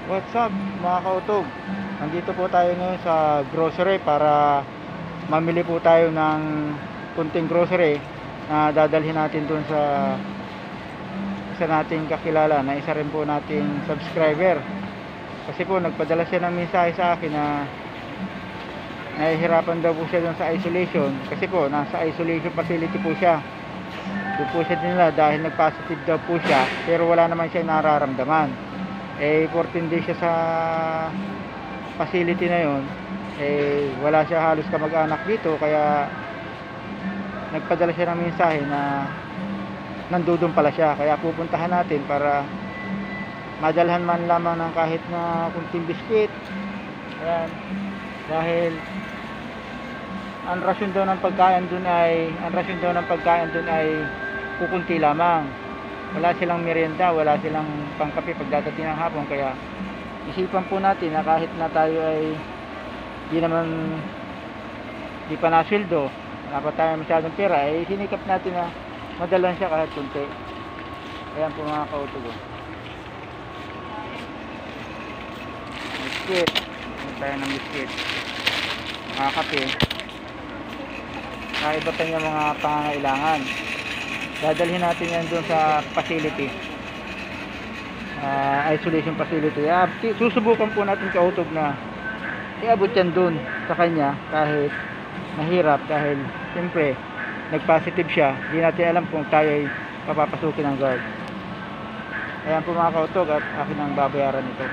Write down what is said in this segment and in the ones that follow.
What's up mga kautog? Nandito po tayo ngayon sa grocery para mamili po tayo ng kunting grocery na dadalhin natin dun sa isa nating kakilala na isa rin po nating subscriber. Kasi po nagpadala siya ng mensahe sa akin na nahihirapan daw po siya dun sa isolation. Kasi po nasa isolation facility po siya. Doon po siya dinala dahil nag-positive daw po siya, pero wala naman siya nararamdaman. 14 days siya sa facility na yon, wala siya halos kamag-anak dito, kaya nagpadala siya ng mensahe na nandudun pala siya, kaya pupuntahan natin para madalhan man lamang ng kahit na kunting biskwit. Ayan, dahil ang rasyon daw ng pagkain dun ay kukunti lamang. Wala silang merienda, wala silang pangkape pagdadating ng hapon, kaya isipan po natin na kahit na tayo ay di pa nasweldo, wala pa tayo masyadong pera, sinikap natin na madalan siya kahit kunti. Ayan po mga kautugo, biscuit, tayo ng biscuit, mga kape, iba pa niya mga pangangailangan. Dadalhin natin yan doon sa facility, isolation facility. Susubukan po natin kautog na iabot yan doon sa kanya kahit mahirap, dahil siyempre nag-positive siya, hindi natin alam kung tayo ay papapasukin ng guard. Ayan po mga kautog, at akin ang babayaran nito.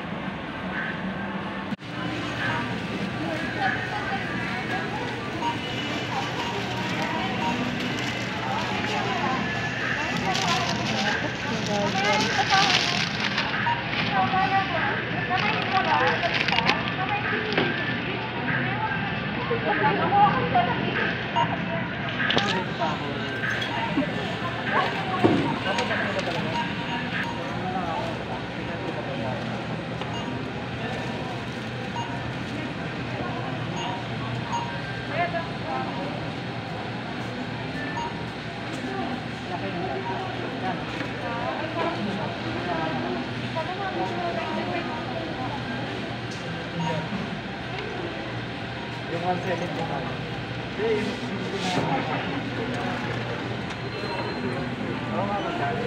Yung 170 na. Oo nga magdali.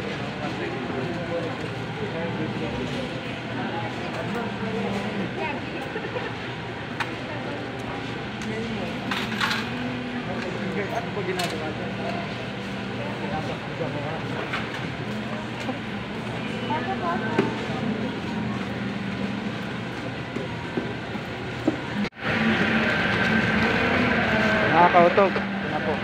170. At po ginagawa dyan. Mga kautog, ito na po.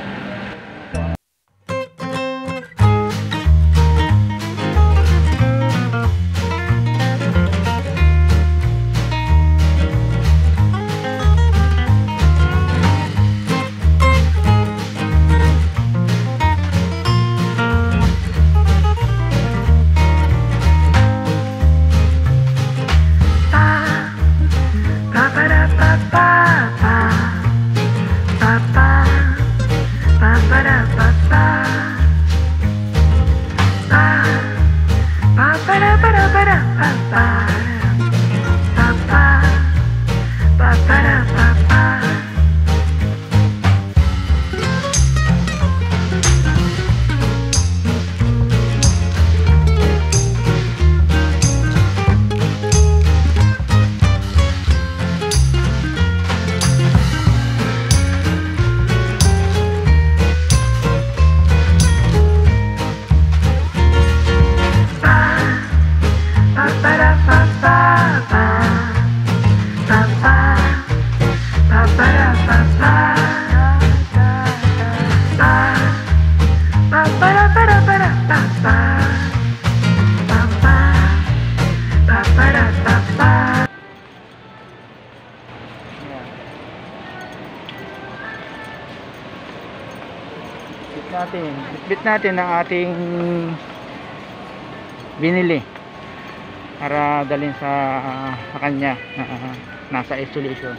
Bitbit natin ang ating binili para dalhin sa kanya na nasa isolation.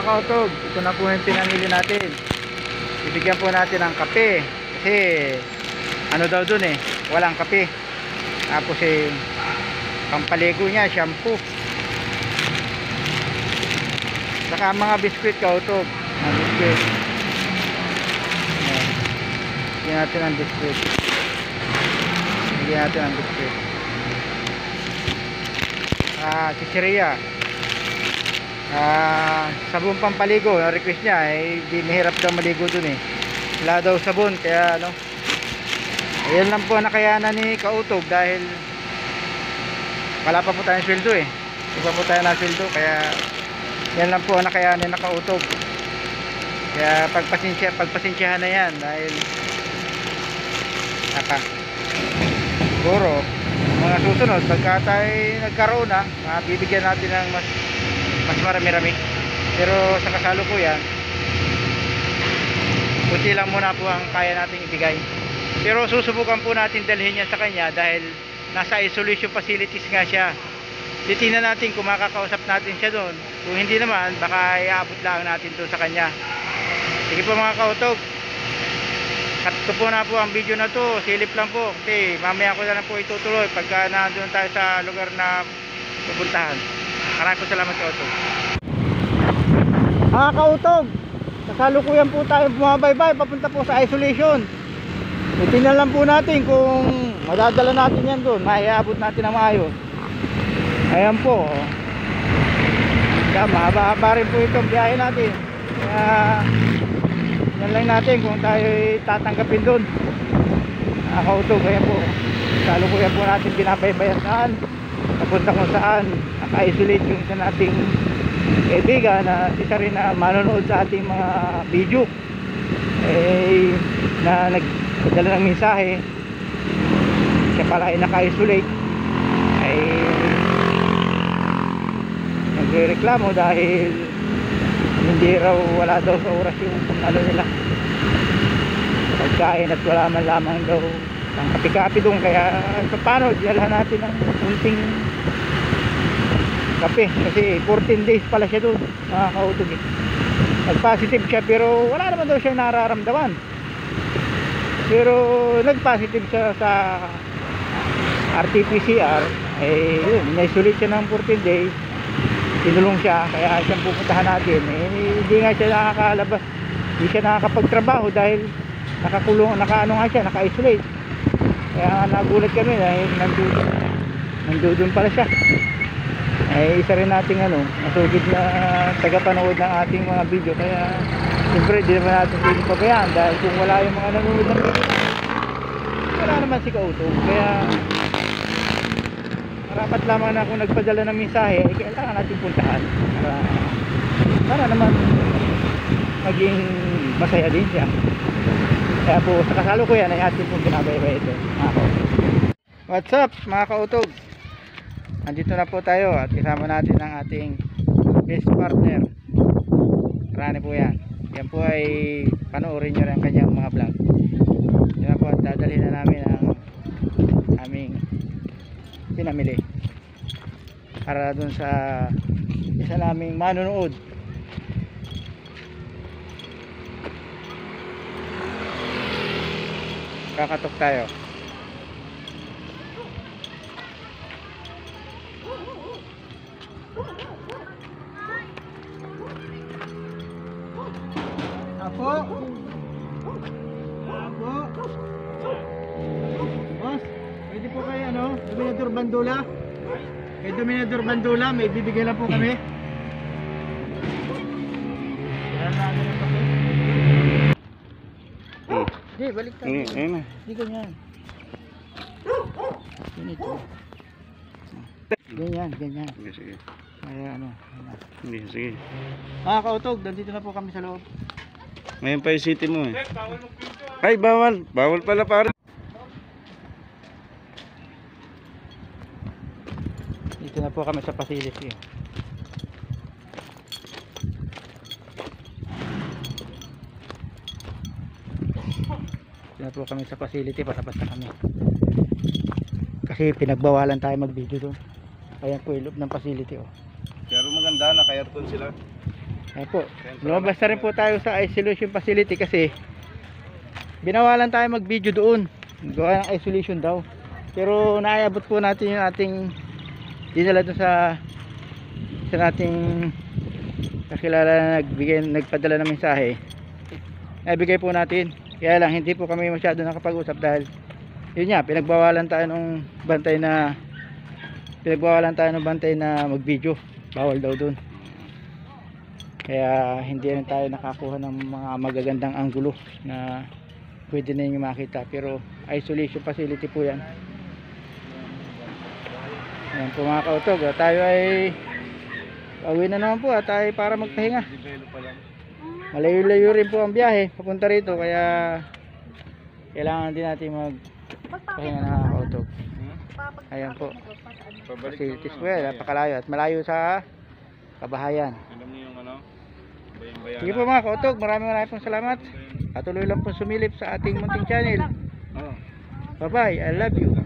Mga kautog, ito na po yung pinamili natin. Bibigyan po natin ng kape. Kasi ano daw dun eh, walang kape. Tapos pampaligo niya, shampoo. Saka mga biskwit kautog. Mga biskwit. Bigyan natin ng biskwit. Bigyan natin ng biskwit. Chicheria. Sabon pampaligo. Ang request niya di mahirap daw maligo dun eh. Wala daw sabon, kaya ano, ayan lang po ang nakayanan ni Kautog dahil wala pa po tayong sweldo eh. Hindi pa po tayo na sweldo, kaya yan lang po ang nakayanan na Kautog. Kaya pagpasensyahan na yan dahil siguro mga susunod pagka tayo nagkaroon na, bibigyan natin ng mas marami-rami. Pero sa kasalukuyan, kunti lang muna po ang kaya nating ibigay. Pero susubukan po natin dalhin niya sa kanya dahil nasa isolation facilities nga siya. Titingnan natin kung makakausap natin siya doon. Kung hindi naman, baka iabot lang natin doon sa kanya. Sige po mga kautog, cut ko po na po ang video na to. Silip lang po kasi mamaya ko na lang po itutuloy pagka nandun tayo sa lugar na pupuntahan. Maraming po salamat kautog. Mga kautog, kasalukuyan po tayo bumabaybay papunta po sa isolation. Tingnan lang po natin kung madadala natin yan doon, maiabot natin na maayos. Ayan po. Kaya mahaba-haba rin po itong biyahe natin. Kaya yan lang natin kung tayo tatanggapin doon. Mga kautog, ayan po. Kasalukuyan po natin binabaybayan saan, papunta kung saan naka-isolate yung isa nating kaibigan na isa rin na manonood sa ating mga video na nagdala ng mensahe. Siya pala ay naka-isolate, ay nagre-reklamo dahil hindi raw, wala daw sa oras yung ano nila pagkain at wala man lamang daw ang kapi-kapi doon. Kaya paano dala natin ng kunting kape kasi 14 days pala siya doon, mga kautog eh. Nag-positive siya pero wala naman daw siya nararamdaman, pero nag-positive siya sa RT-PCR. Yun, na-isolate siya ng 14 days, tinulong siya, kaya siyang pupuntahan natin. Hindi nga siya nakakalabas, hindi siya nakakapagtrabaho dahil nakakulong, naka-isolate. Kaya nagulat kami dahil nandun pala siya. Isa rin nating masugid na tagapanood ng ating mga video, kaya siyempre di naman natin pwede pabayaan dahil kung wala yung mga nanonood ng video, wala naman si Kautog. Kaya marapat lamang na kung nagpadala ng mensahe kailangan natin puntahan para naman maging masaya din siya. Kaya po sa kasalukuyan ay atin pong binabaybay ito, mga kautog. What's up mga kautog? Andito na po tayo at kasama natin ang ating best partner. Rani po yan. Yan po ay panoorin nyo rin ang kanyang mga vlog. Yan po at dadalhin na namin ang aming pinamili para dun sa isa naming manonood. Kakatok tayo. Apo. Boss, pwede po kayo Dominador Bandula? Kay Dominador Bandula, may bibigyan lang po kami. Yan lang yung papel. Hindi, balik tayo. Hindi ganyan. Ganito. Ganyan. Sige. Kaya Sige. Mga kautog, nandito na po kami sa loob. Ngayon pa yung city mo eh. Ay, bawal. Bawal pala pare. Dito na po kami sa facility. Dito na po kami sa facility, basta-basta kami. Kasi pinagbawalan tayo mag-video doon. Ayan po yung loob ng facility. Pero maganda, naka-aircon sila. Ayan po. Lumabas na rin po tayo sa isolation facility kasi binawalan tayo mag-video doon. Gawa ng isolation daw. Pero naiabot po natin yung ating dinala doon sa nating kakilala na nagpadala ng mensahe. Nabigay po natin. Kaya lang hindi po kami masyado nakapag-usap dahil yun nga, pinagbawalan tayo ng bantay na mag-video. Bawal daw doon. Kaya hindi rin tayo nakakuha ng mga magagandang anggulo na pwede na nyo makita. Pero isolation facility po yan. Ayan po mga kautog, tayo ay pauwi na naman po tayo para magpahinga. Malayo-layo rin po ang biyahe papunta rito, kaya kailangan din natin magpahinga na kautog. Ayan po, facilities po yan, napakalayo at malayo sa kabahayan. Sige po mga kautog, maraming pong salamat. Patuloy lang po sumilip sa ating munting channel. Bye bye, I love you.